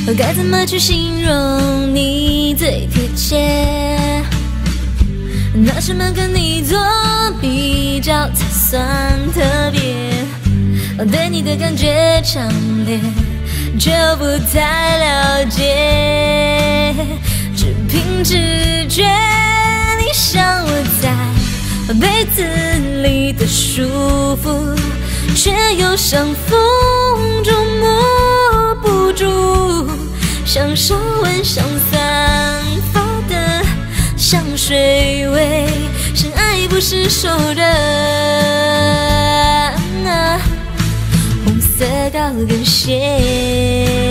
该怎么去形容你最贴切？拿什么跟你做比较才算特别？对你的感觉强烈，却又不太了解，只凭直觉，你像我在被子里的舒服，却又像风中摸不住，像手腕上散发的香水味，深爱不释手的红色高跟鞋。